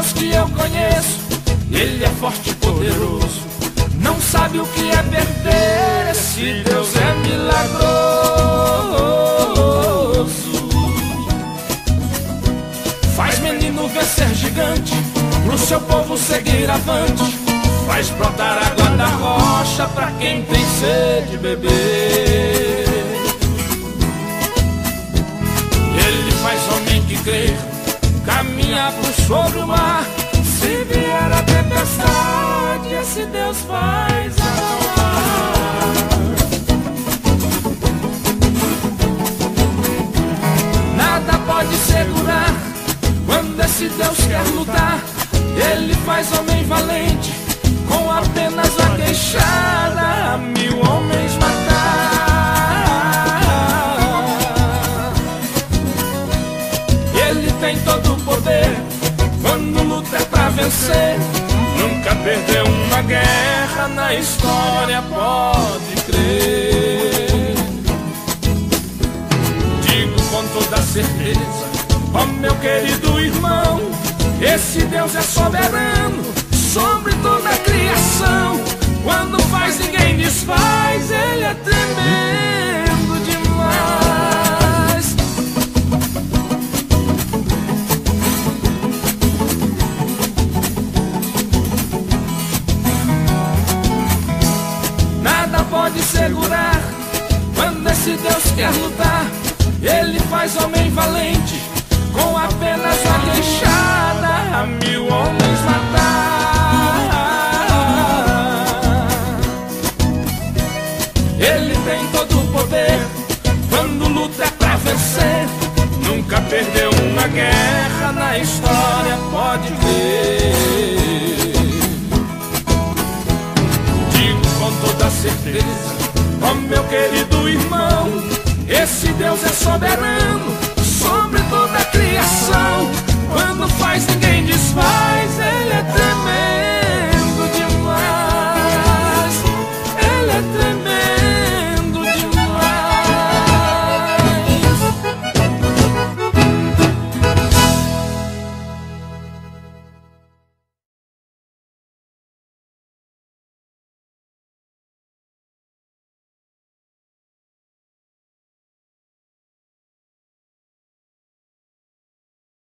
Deus que eu conheço, Ele é forte e poderoso. Não sabe o que é perder, esse Deus é milagroso. Faz menino vencer gigante, pro seu povo seguir avante. Faz brotar água da rocha pra quem tem sede beber. Ele faz homem que crer caminhar por sobre o mar. Se vier a tempestade, esse Deus faz acalmar. Nada pode segurar quando esse Deus quer lutar. Ele faz homem valente com apenas uma queixada, a 1000 homens matar. Ele tem todo o poder quando luta é pra vencer. Nunca perdeu uma guerra na história, pode crer. Digo com toda certeza, ó meu querido irmão, esse Deus é soberano sobre toda a criação. Quando faz, ninguém desfaz. Ele é tremendo demais. Nada pode segurar quando esse Deus quer lutar. Ele faz homem valente com apenas uma queixada, a 1000 homens matar. Ele tem todo o poder quando luta é pra vencer. Nunca perdeu uma guerra na história, pode ver. Digo com toda certeza, ó meu querido irmão, esse Deus é soberano sobre toda a criação. Quando faz, ninguém desfaz. Ele é tremendo.